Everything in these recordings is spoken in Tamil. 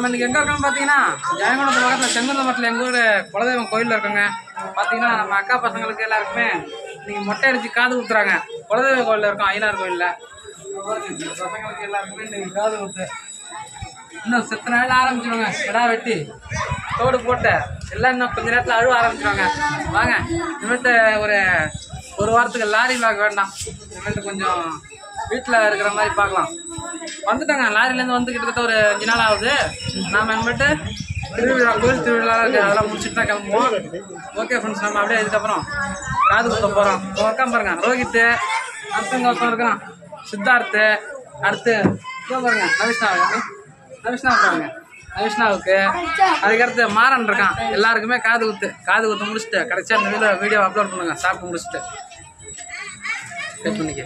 இன்னைக்கு எங்க இருக்கோம்னு பாத்தீங்கன்னா ஜெயங்கொண்டத்து பக்கத்துல செங்குந்த மட்டில் எங்க ஊர் குலதெய்வம் கோயில்ல இருக்கோங்க. பாத்தீங்கன்னா நம்ம அக்கா பசங்களுக்கு எல்லாருக்குமே இன்னைக்கு மொட்டை அடிச்சு காது குத்துறாங்க. குலதெய்வ கோயில்ல இருக்கோம், ஐயனார் கோயில்ல. பசங்களுக்கு எல்லாருக்குமே இன்னைக்கு காது குத்து. இன்னும் செத்த நாள் ஆரம்பிச்சிருவாங்க. கடா வெட்டி தோடு போட்டு எல்லாம் இன்னும் கொஞ்ச நேரத்துல அழுவ ஆரம்பிச்சிருவாங்க. வாங்க இனிமேட்டு ஒரு வாரத்துக்கு லாரி வாங்க வேண்டாம். இனிமேட்டு கொஞ்சம் வீட்டில் இருக்கிற மாதிரி பார்க்கலாம். வந்துட்டாங்க லாரிலேருந்து வந்து கிட்டத்தட்ட ஒரு 5 நாள் ஆகுது. நாம் இனிமேட்டு திருவிழா கோயில் திருவிழா அதெல்லாம் முடிச்சுட்டு தான் கிளம்புவோம். ஓகே ஃப்ரெண்ட்ஸ், நம்ம அப்படியே இதுக்கப்புறம் காது குத்த போகிறோம். உட்காந்து பாருங்க, ரோஹித்து அடுத்தவங்க ஒருத்தன் இருக்கிறான், சித்தார்த்து, அடுத்து பாருங்க நவிஷ்ணா பாருங்க, நவிஷ்ணாவுக்கு அதுக்கடுத்து மாறன் இருக்கான். எல்லாருக்குமே காது குத்து முடிச்சுட்டு கடைசியாக இந்த வீடியோ அப்லோட் பண்ணுங்க. சாப்பிட்டு முடிச்சுட்டு பண்ணிக்க.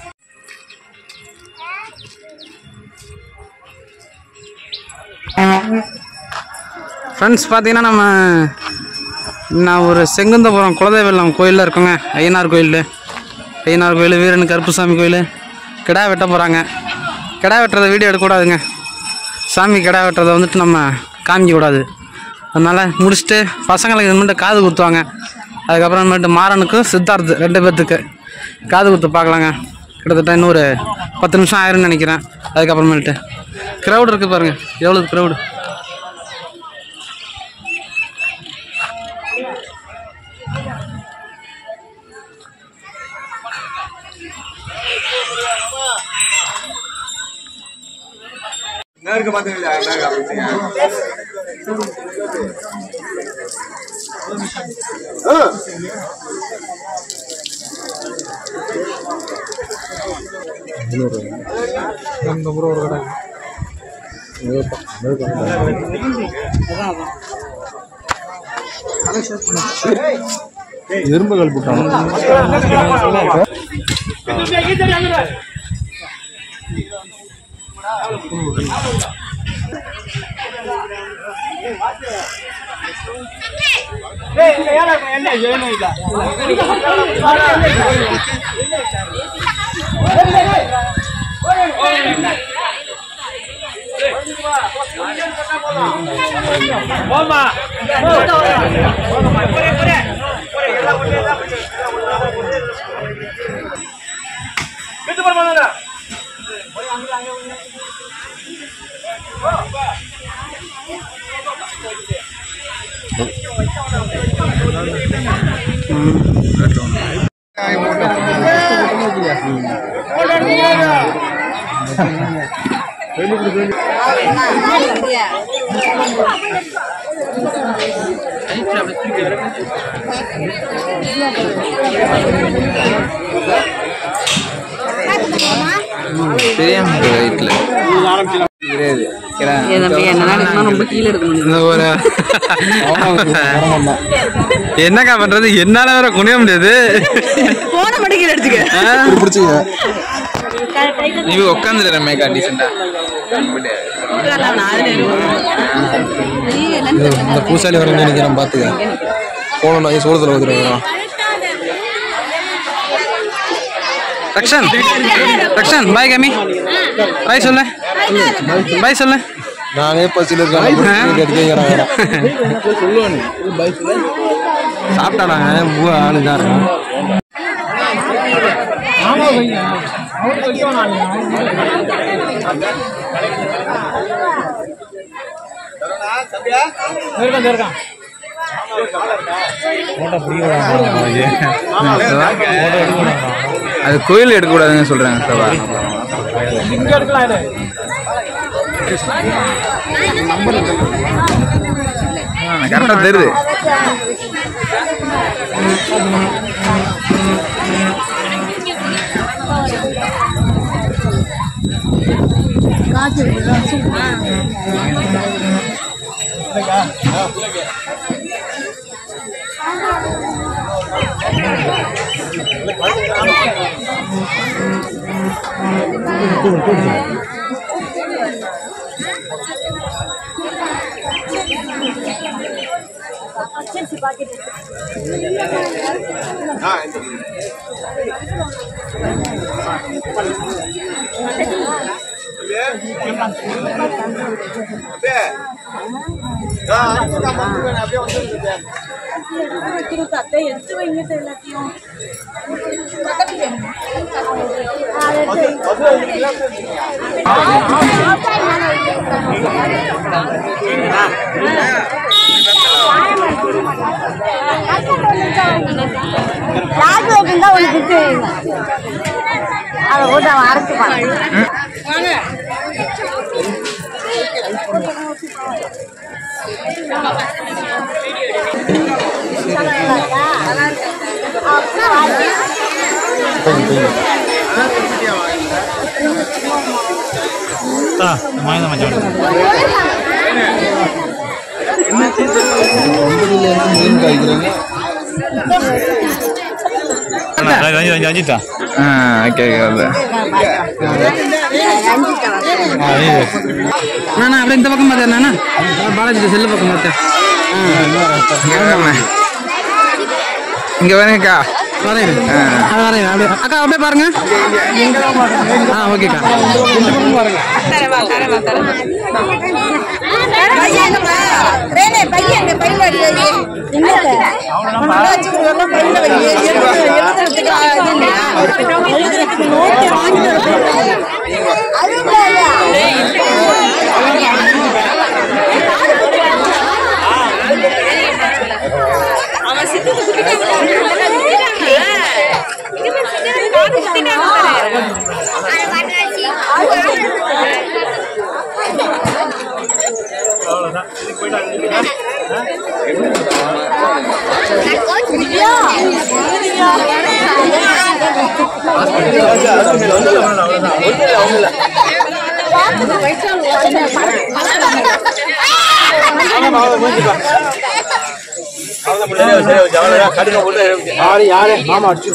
ஃப்ரெண்ட்ஸ் பார்த்தீங்கன்னா நான் ஒரு செங்குந்தபுரம் குலதெய்வம் கோயிலில் இருக்கோங்க. ஐயனார் கோயில் வீரன் கருப்புசாமி கோயில். கிடா வெட்ட போகிறாங்க. கிடா வெட்டுறதை வீடியோ எடுக்கக்கூடாதுங்க. சாமி கிடா வெட்டுறதை வந்துட்டு நம்ம காமிக்கக்கூடாது. அதனால் முடிச்சுட்டு பசங்களுக்கு இனிமேட்டு காது குத்துவாங்க. அதுக்கப்புறமேட்டு மாறனுக்கும் சித்தார்த்து 2 பேர்த்துக்கு காது குத்து பார்க்கலாங்க. கிட்டத்தட்ட இன்னும் ஒரு 10 நிமிஷம் ஆயிரும்னு நினைக்கிறேன். அதுக்கப்புறமேட்டு க்ரௌடு இருக்குது பாருங்கள், எவ்வளோ க்ரௌடு. நேருக்கு பாத்தீங்களா எறும்புகள் போட்டாங்க. என்னக்கா பண்றது, என்னால வேற குனிய முடியாது. நீ உட்காந்துரு மேக்கா டீசெண்டா. இந்த பூசாலி வர நினைக்கிறேன், பாத்துக்க போன சோளத்துல வந்துடுறோம். ரக்ஷன் பாய் கம்மி பாய் சொல்லு, பாய் சொல்லு. நானே பசியில் இருக்கேன். சாப்பிட்டாடாங்க ஆளுதான். அது கோயில் எடுக்கக்கூடாதுன்னு சொல்றாங்க. கரெக்டா தெரியுது. Yeah. எடுத்து வைங்க எல்லாத்தையும் ராஜோக்குந்தா உனக்கு அதை போட்டு அவன் அரைச்சுப்பான் மீன் காய்க்கிறாங்க. அண்ணா அப்படியே இந்த பக்கம் பார்த்தேன் அண்ணா பாலாஜி செல்லு பக்கம் பார்த்தேன். இங்க வரேங்கக்கா. வரேன் வரேன் அப்படியே அக்கா அப்படியே பாருங்க. ஓகேக்கா மாமா அடிச்சு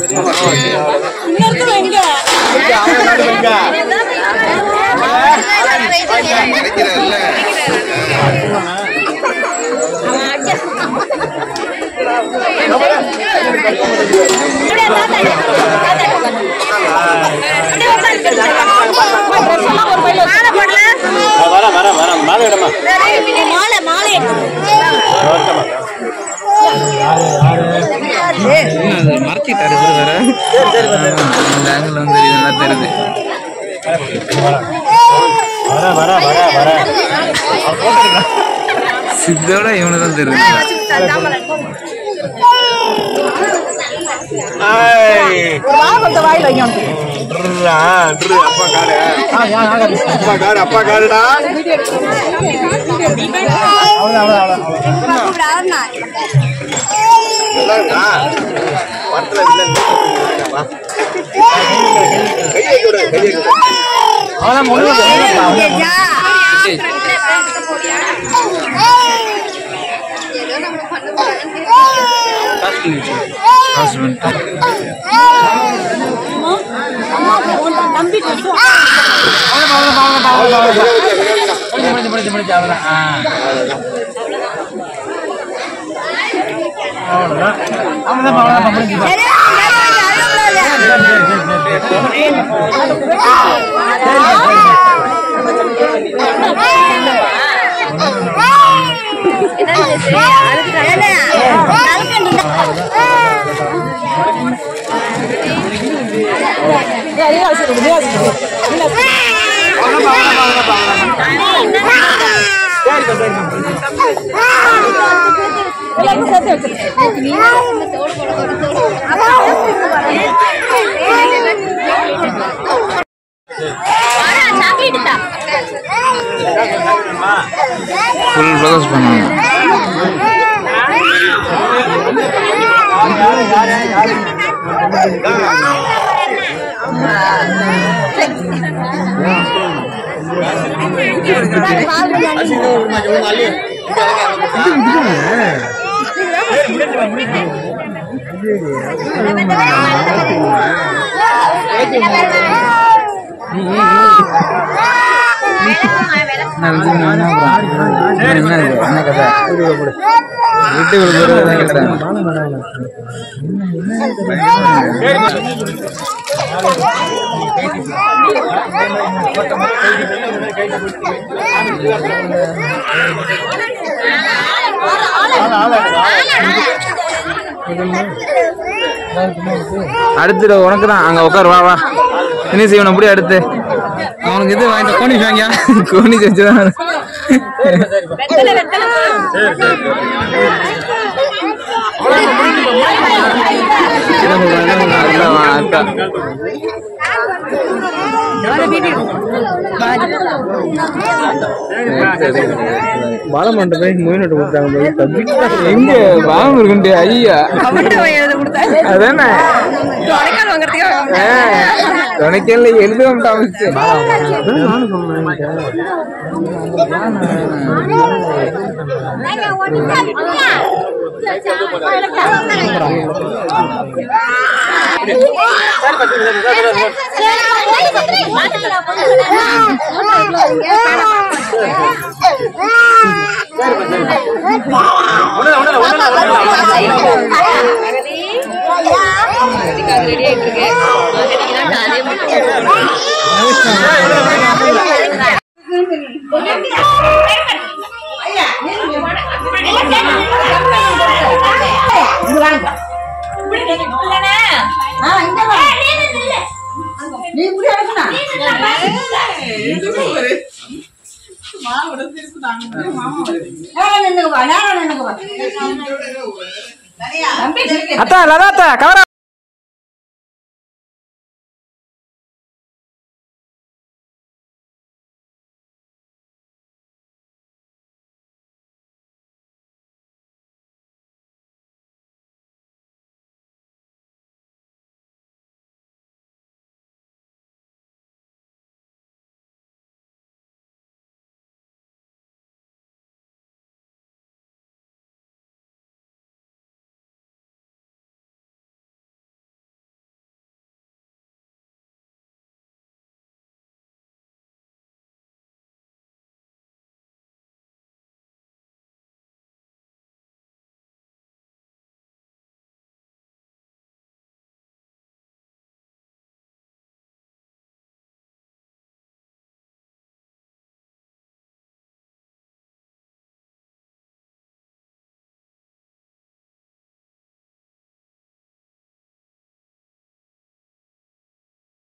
மறைச்சிட்டாரு வேற. வந்து இதெல்லாம் தெரியுது. சித்தோட இவனுதான் தெரியுது. அப்பா காருடா. ஃபுல் ஃபோக்கஸ் பண்ணுவாங்க. என்ன கதை வீட்டுக்கு அடுத்து உனக்கு தான் அங்க உட்காரு வா வா என்ன செய்யணும் அப்படி அடுத்து அவனுக்கு இது வாங்கிட்டு கோணி வாங்கியா கோணி செஞ்சுதான் பாலமண்ட போய் மொயினட்டு கொடுத்தாங்க எங்க பாவம் இருக்குண்டே ஐயா அதானே துணைக்கல எழுத மாட்டாமிச்சு அத்தா லதாத்தா கவர